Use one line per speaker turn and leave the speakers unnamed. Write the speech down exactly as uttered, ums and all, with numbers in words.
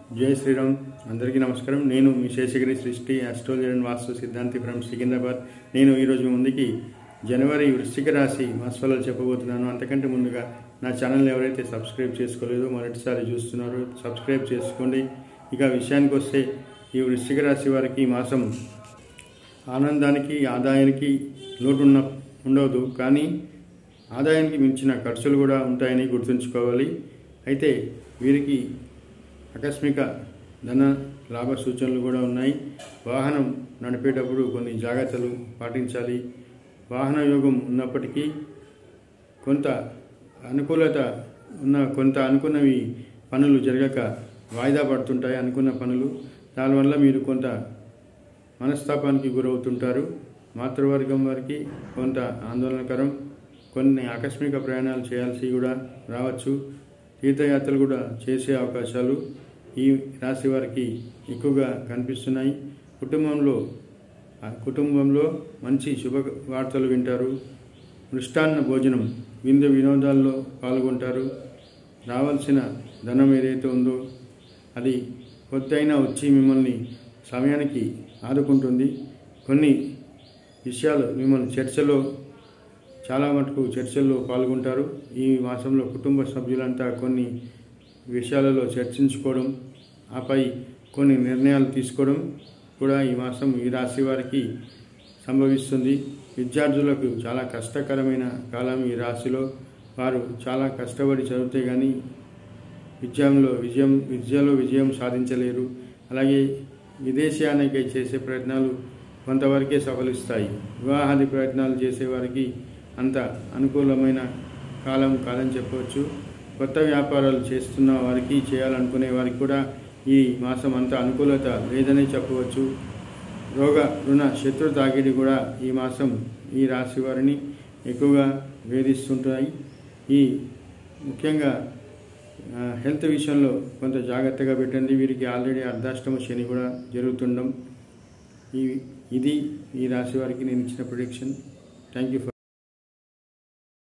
జై శ్రీరామ్. అందరికీ నమస్కారం. నేను మీ శేషగిరి సృష్టి అస్ట్రాలజీ అండ్ వాస్తు సిద్ధాంతి ఫ్రమ్ సికింద్రాబాద్. నేను ఈరోజు మీ ముందుకి జనవరి వృశ్చిక రాశి మాసఫలాలు చెప్పబోతున్నాను. అంతకంటే ముందుగా నా ఛానల్ ఎవరైతే సబ్స్క్రైబ్ చేసుకోలేదో మొదటిసారి చూస్తున్నారో సబ్స్క్రైబ్ చేసుకోండి. ఇక విషయానికి వస్తే ఈ వృశ్చిక రాశి వారికి ఈ మాసం ఆనందానికి ఆదాయానికి లోటు ఉన్న ఉండవదు, కానీ ఆదాయానికి మించిన ఖర్చులు కూడా ఉంటాయని గుర్తుంచుకోవాలి. అయితే వీరికి ఆకస్మిక ధన లాభ సూచనలు కూడా ఉన్నాయి. వాహనం నడిపేటప్పుడు కొన్ని జాగ్రత్తలు పాటించాలి. వాహన యోగం ఉన్నప్పటికీ కొంత అనుకూలత ఉన్న కొంత అనుకున్నవి పనులు జరగక వాయిదా పడుతుంటాయి. అనుకున్న పనులు దానివల్ల మీరు కొంత మనస్తాపానికి గురవుతుంటారు. మాతృవర్గం వారికి కొంత ఆందోళనకరం. కొన్ని ఆకస్మిక ప్రయాణాలు చేయాల్సి కూడా రావచ్చు. తీర్థయాత్రలు కూడా చేసే అవకాశాలు ఈ రాశి వారికి ఎక్కువగా కనిపిస్తున్నాయి. కుటుంబంలో కుటుంబంలో మంచి శుభ వార్తలు వింటారు. మృష్టాన్న భోజనం విందు వినోదాల్లో పాల్గొంటారు. రావాల్సిన ధనం ఏదైతే ఉందో అది కొత్తైనా వచ్చి మిమ్మల్ని సమయానికి ఆదుకుంటుంది. కొన్ని విషయాలు మిమ్మల్ని చర్చలో చాలా మటుకు చర్చల్లో పాల్గొంటారు. ఈ మాసంలో కుటుంబ సభ్యులంతా కొన్ని విషయాలలో చర్చించుకోవడం, ఆపై కొన్ని నిర్ణయాలు తీసుకోవడం కూడా ఈ మాసం ఈ రాశి వారికి సంభవిస్తుంది. విద్యార్థులకు చాలా కష్టకరమైన కాలం. ఈ రాశిలో వారు చాలా కష్టపడి చదివితే కానీ విద్యలో విజయం విద్యలో విజయం సాధించలేరు. అలాగే విదేశీయానికై చేసే ప్రయత్నాలు కొంతవరకే సఫలిస్తాయి. వివాహాది ప్రయత్నాలు చేసేవారికి అంత అనుకూలమైన కాలం కాదని చెప్పవచ్చు. కొత్త వ్యాపారాలు చేస్తున్న వారికి, చేయాలనుకునే వారికి కూడా ఈ మాసం అంత అనుకూలత లేదని చెప్పవచ్చు. రోగ రుణ శత్రు తాకిడి కూడా ఈ మాసం ఈ రాశి వారిని ఎక్కువగా వేధిస్తుంటాయి. ఈ ముఖ్యంగా హెల్త్ విషయంలో కొంత జాగ్రత్తగా పెట్టండి. వీరికి ఆల్రెడీ అర్ధాష్టమ శని కూడా జరుగుతుండడం. ఈ ఇది ఈ రాశి వారికి నేను ఇచ్చిన ప్రిడిక్షన్. Thank you for